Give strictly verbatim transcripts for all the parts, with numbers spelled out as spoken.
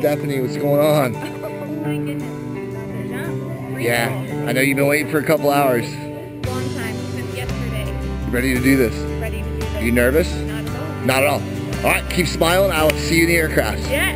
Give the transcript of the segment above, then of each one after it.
Stefanie, what's going on? Oh my goodness. The jump. Free Yeah, fall. I know you've been waiting for a couple hours. Long time, since yesterday. You ready to do this? Ready to do this. Are you nervous? Not at all. Not at all. All right, keep smiling. I will see you in the aircraft. Yeah.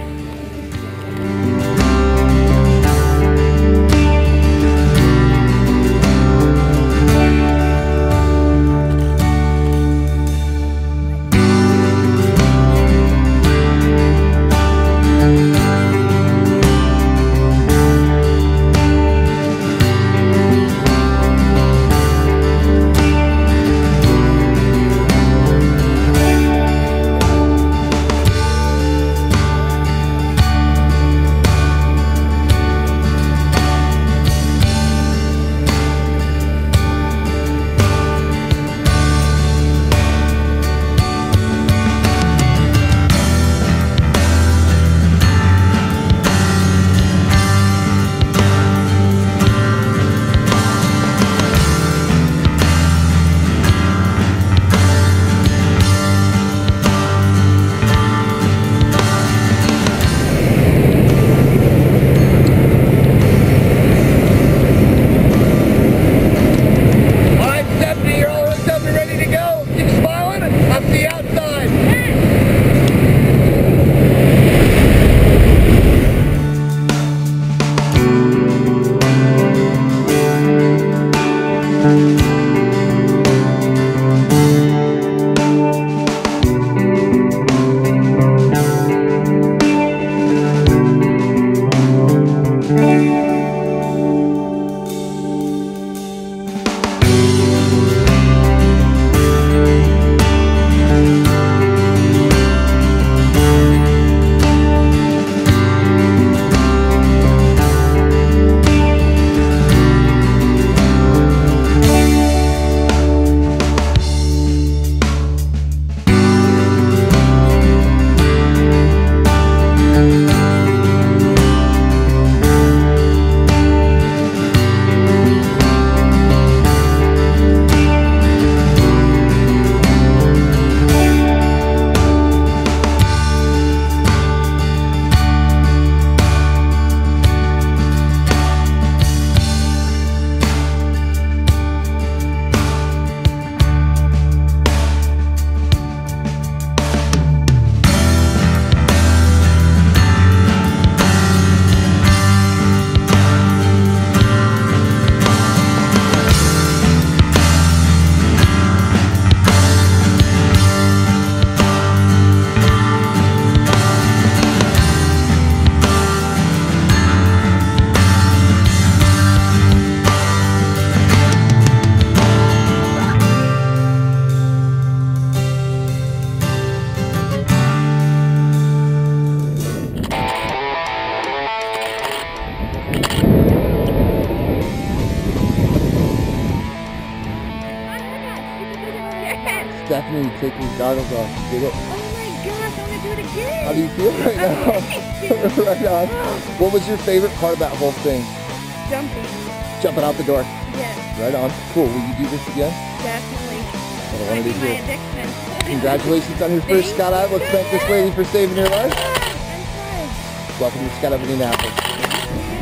Stefanie, take these goggles off. Did it? Oh my gosh, I want to do it again. How do you feel right now? Right on. What was your favorite part of that whole thing? Jumping. Jumping out the door. Yes. Right on. Cool. Will you do this again? Definitely. What I want to do My here. addiction. Congratulations on your first skydive. Let's thank this lady for saving your life. I'm sorry. Welcome to Skydive Indianapolis.